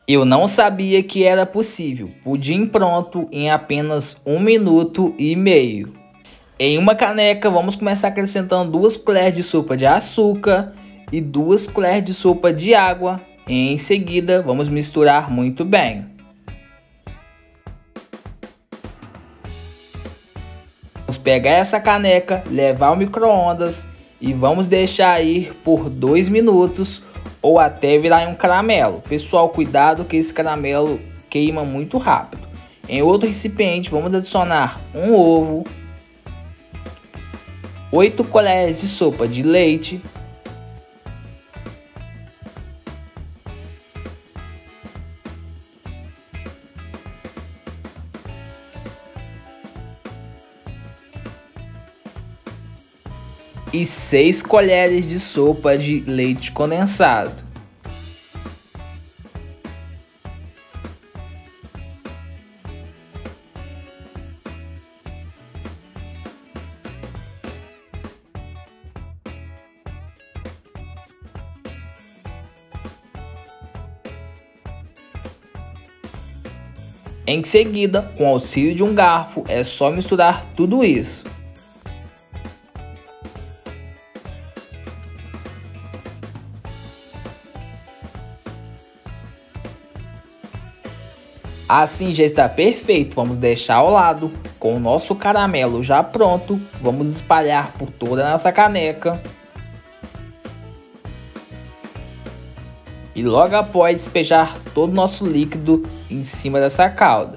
Eu não sabia que era possível. Pudim pronto em apenas 1 minuto e meio. Em uma caneca, vamos começar acrescentando 2 colheres de sopa de açúcar e 2 colheres de sopa de água. Em seguida, vamos misturar muito bem. Vamos pegar essa caneca, levar ao micro-ondas e vamos deixar ir por 2 minutos ou até virar um caramelo. Pessoal, cuidado que esse caramelo queima muito rápido. Em outro recipiente, vamos adicionar um ovo, 8 colheres de sopa de leite, e 6 colheres de sopa de leite condensado. Em seguida, com o auxílio de um garfo, é só misturar tudo isso. Assim já está perfeito, vamos deixar ao lado. Com o nosso caramelo já pronto, vamos espalhar por toda a nossa caneca. E logo após despejar todo o nosso líquido em cima dessa calda.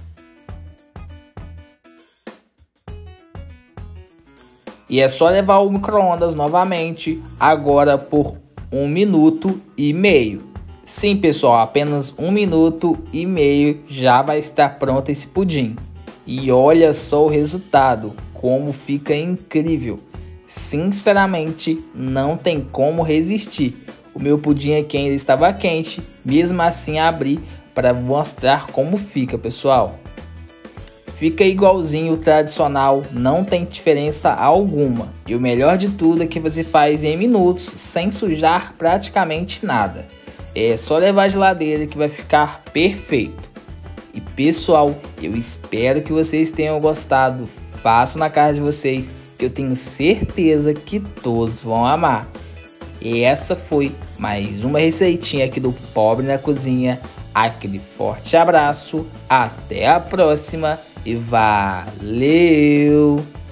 E é só levar ao micro-ondas novamente, agora por 1 minuto e meio. Sim, pessoal, apenas 1 minuto e meio já vai estar pronto esse pudim. E olha só o resultado, como fica incrível. Sinceramente, não tem como resistir. O meu pudim aqui ainda estava quente, mesmo assim abri para mostrar como fica, pessoal. Fica igualzinho o tradicional, não tem diferença alguma. E o melhor de tudo é que você faz em minutos, sem sujar praticamente nada. É só levar à geladeira que vai ficar perfeito. E pessoal, eu espero que vocês tenham gostado. Façam na casa de vocês, que eu tenho certeza que todos vão amar. E essa foi mais uma receitinha aqui do Pobre na Cozinha. Aquele forte abraço, até a próxima e valeu!